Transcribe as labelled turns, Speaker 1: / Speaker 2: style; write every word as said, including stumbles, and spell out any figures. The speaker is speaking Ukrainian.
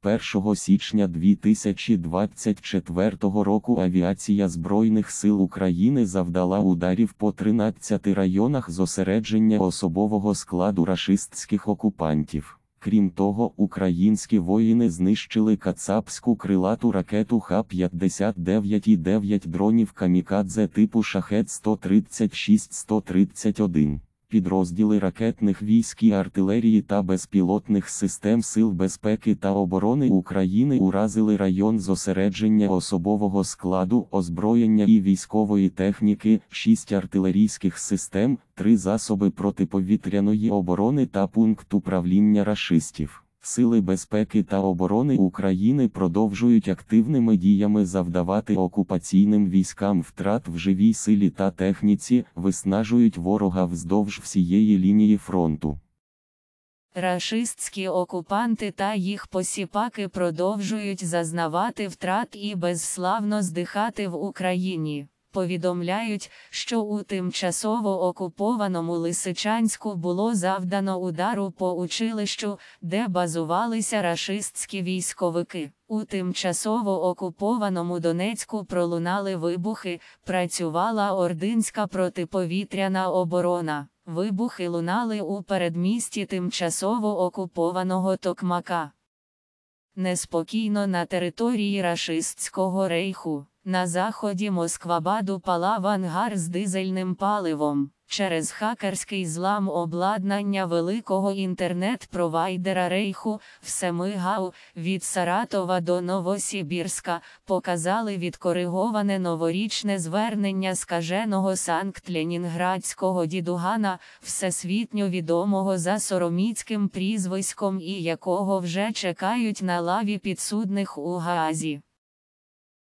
Speaker 1: першого січня дві тисячі двадцять четвертого року авіація Збройних сил України завдала ударів по тринадцяти районах зосередження особового складу рашистських окупантів. Крім того, українські воїни знищили кацапську крилату ракету Х п'ятдесят дев'ять і дев'ять дронів камікадзе типу Шахед сто тридцять шість - сто тридцять один. Підрозділи ракетних військ і артилерії та безпілотних систем Сил безпеки та оборони України уразили район зосередження особового складу, озброєння і військової техніки, шість артилерійських систем, три засоби протиповітряної оборони та пункт управління рашистів. Сили безпеки та оборони України продовжують активними діями завдавати окупаційним військам втрат в живій силі та техніці, виснажують ворога вздовж всієї лінії фронту.
Speaker 2: Рашистські окупанти та їх посіпаки продовжують зазнавати втрат і безславно здихати в Україні. Повідомляють, що у тимчасово окупованому Лисичанську було завдано удару по училищу, де базувалися рашистські військовики. У тимчасово окупованому Донецьку пролунали вибухи, працювала ординська протиповітряна оборона. Вибухи лунали у передмісті тимчасово окупованого Токмака. Неспокійно на території рашистського рейху. На заході Москвабаду палав ангар з дизельним паливом. Через хакерський злам обладнання великого інтернет-провайдера рейху в Семигау від Саратова до Новосибірська показали відкориговане новорічне звернення скаженого Санкт-Ленінградського дідугана, всесвітньо відомого за сороміцьким прізвиськом і якого вже чекають на лаві підсудних у Гаазі.